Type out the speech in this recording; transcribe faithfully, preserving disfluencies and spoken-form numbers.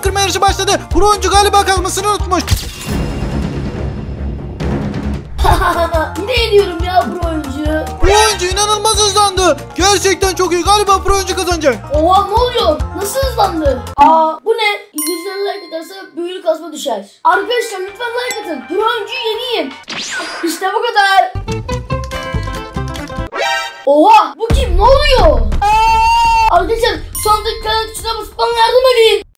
bitirme yarışı başladı. Pro oyuncu galiba kazmasını unutmuş. Ne ediyorum ya pro oyuncu? Pro oyuncu inanılmaz hızlandı. Gerçekten çok iyi. Galiba pro oyuncu kazanacak. Oha, ne oluyor? Nasıl hızlandı? Aa, bu ne? İzleyiciler like atarsa büyülü kasma düşer. Arkadaşlar lütfen like atın. Pro oyuncuyu yeneyim. İşte bu kadar. Oha, bu kim? Ne oluyor? Arkadaşlar son dakika tuşuna basıp bana yardım edin.